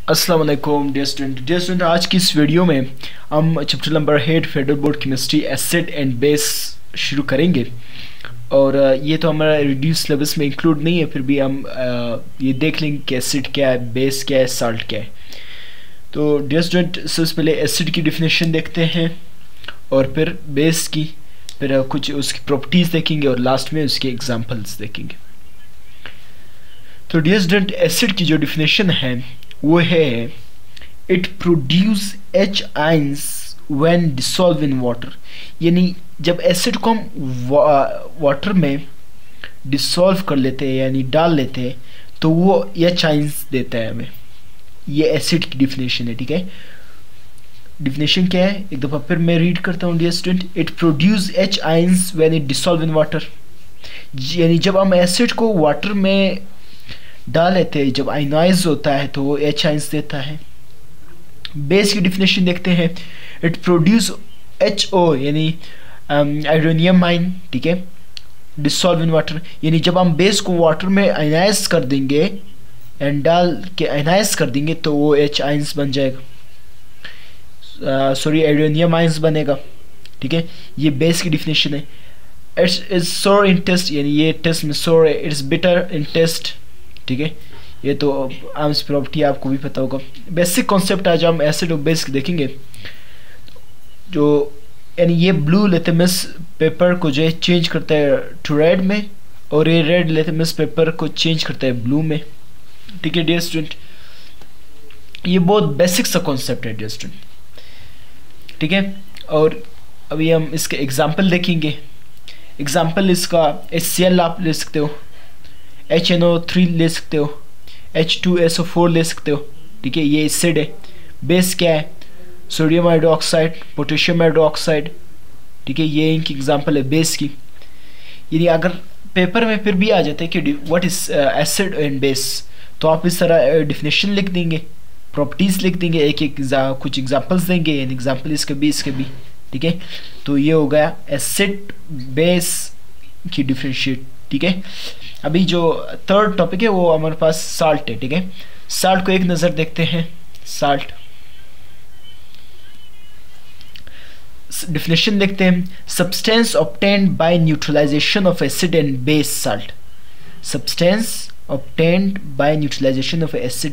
अस्सलाम वालेकुम dear student, आज की इस वीडियो में हम chapter number 8 federal board chemistry acid and base शुरू करेंगे। और ये तो हमारा रिड्यूस सिलेबस में इंक्लूड नहीं है, फिर भी हम ये देख लेंगे कि एसिड क्या है, बेस क्या है, साल्ट क्या है। तो डियर स्टूडेंट, सबसे पहले एसिड की डिफिनेशन देखते हैं और फिर बेस की, फिर कुछ उसकी प्रॉपर्टीज़ देखेंगे और लास्ट में उसके एग्जाम्पल्स देखेंगे। तो डियर स्टूडेंट, एसिड की जो डिफिनेशन है वो है it produce H ions when dissolve in water. यानी जब एसिड को हम वाटर में डिसॉल्व कर लेते हैं यानी डाल लेते हैं तो वो H आयंस देता है हमें। ये एसिड की डिफिनेशन है, ठीक है। डिफिनेशन क्या है, एक दफ़ा फिर मैं रीड करता हूँ dear student. It produce H ions when it dissolve in water. यानी जब हम एसिड को वाटर में डाल लेते हैं, जब आयनाइज होता है तो वो H आयंस देता है। बेस की डिफिनेशन देखते हैं। इट प्रोड्यूस HO यानी हाइड्रोनियम आयन, ठीक है, डिसॉल्व इन वाटर। यानी जब हम बेस को वाटर में आयनाइज कर देंगे एंड डाल के आयनाइज कर देंगे तो वो H आयंस बन जाएगा, सॉरी हाइड्रोनियम आयंस बनेगा, ठीक है। ये बेस की डिफिनेशन है। इट्स इज सोर इन टेस्ट, यानी ये टेस्ट में सोर है। इट्स बिटर इन टेस्ट, ठीक है। ये तो आम प्रॉपर्टी आपको भी पता होगा। बेसिक कॉन्सेप्ट आज हम एसिड और बेस देखेंगे। जो यानी ये ब्लू लिथमस पेपर को जो है चेंज करता है टू रेड में, और ये रेड लिथमस पेपर को चेंज करता है ब्लू में, ठीक है डियर स्टूडेंट। ये बहुत बेसिक सा कॉन्सेप्ट है डियर स्टूडेंट, ठीक है। और अभी हम इसके एग्जाम्पल देखेंगे। एग्जाम्पल इसका HCl आप ले सकते हो, HNO3 ले सकते हो, H2SO4 ले सकते हो, ठीक है। ये एसिड है। बेस क्या है, सोडियम हाइड्रोक्साइड, पोटेशियम हाइड्रोक्साइड, ठीक है। ये इनकी एग्जांपल है बेस की। यानी अगर पेपर में फिर भी आ जाता है कि what is acid and base, तो आप इस तरह डिफिनेशन लिख देंगे, प्रॉपर्टीज लिख देंगे, एक एक कुछ एग्जांपल्स देंगे, यानी एग्जांपल इसके भी, ठीक है। तो ये हो गया एसिड बेस की डिफरेंशिएट, ठीक है। अभी जो थर्ड टॉपिक है वो हमारे पास साल्ट है, ठीक है। साल्ट को एक नज़र देखते हैं। साल्ट डिफिनेशन देखते हैं। Substance obtained by neutralisation of acid and base salt. Substance obtained by neutralisation of acid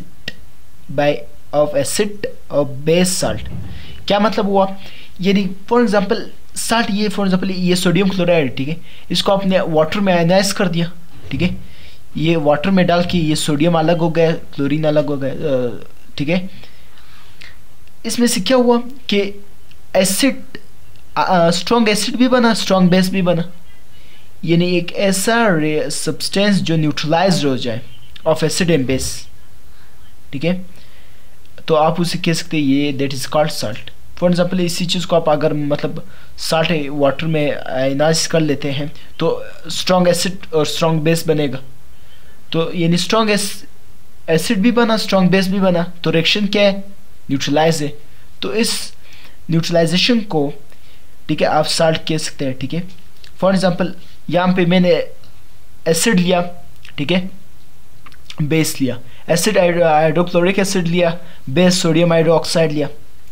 और बेस साल्ट। क्या मतलब हुआ, यानी फॉर एग्जांपल साल्ट, ये फॉर एग्जांपल ये सोडियम क्लोराइड, ठीक है। इसको आपने वाटर में आयनाइज कर दिया, ठीक है। ये वाटर में डाल के ये सोडियम अलग हो गया, क्लोरीन अलग हो गया, ठीक है। इसमें से क्या हुआ कि एसिड, स्ट्रॉन्ग एसिड भी बना, स्ट्रॉन्ग बेस भी बना। यानी एक ऐसा सब्सटेंस जो न्यूट्रलाइज हो जाए ऑफ एसिड एंड बेस, ठीक है। तो आप उसे कह सकते हैं ये that is called salt. For example इसी चीज़ को आप अगर मतलब साल्ट वाटर में आयनाइज कर लेते हैं तो स्ट्रॉन्ग एसिड और स्ट्रॉन्ग बेस बनेगा। तो यानी स्ट्रॉन्ग एसिड भी बना, स्ट्रॉन्ग बेस भी बना, तो रिएक्शन क्या है, न्यूट्रलाइज है। तो इस न्यूट्रलाइजेशन को, ठीक है, आप साल्ट कह सकते हैं, ठीक है। फॉर एग्जाम्पल यहाँ पे मैंने एसिड लिया, ठीक है, बेस लिया, एसिड हाइड्रोक्लोरिक एसिड लिया, बेस सोडियम हाइड्रोक्साइड लिया।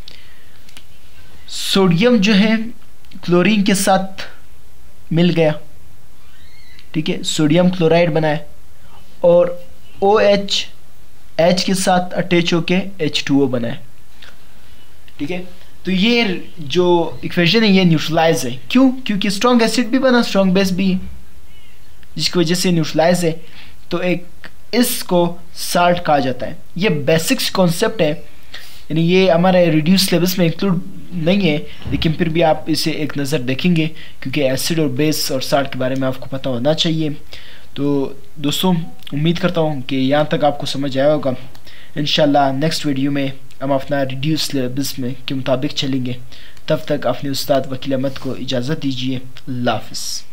सोडियम जो है क्लोरीन के साथ मिल गया, ठीक है, सोडियम क्लोराइड बनाया, और OH H के साथ अटैच होके H2O बनाया, ठीक है। तो ये जो इक्वेशन है ये न्यूट्रलाइज है। क्यों? क्योंकि स्ट्रॉन्ग एसिड भी बना, स्ट्रॉन्ग बेस भी, जिसकी वजह से न्यूट्रलाइज है। तो एक इसको साल्ट कहा जाता है। ये बेसिक्स कॉन्सेप्ट है, यानी ये हमारे रिड्यूस सिलेबस में इंक्लूड नहीं है, लेकिन फिर भी आप इसे एक नज़र देखेंगे क्योंकि एसिड और बेस और साल्ट के बारे में आपको पता होना चाहिए। तो दोस्तों, उम्मीद करता हूँ कि यहाँ तक आपको समझ आया होगा। इंशाल्लाह नेक्स्ट वीडियो में हम अपना रिड्यूस सिलेबस में के मुताबिक चलेंगे। तब तक अपने उस्ताद वकील अहमद को इजाज़त दीजिए। अल्लाह हाफ़िज़।